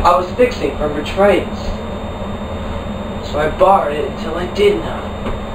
I was fixing for Betrayals. So I borrowed it until I did not.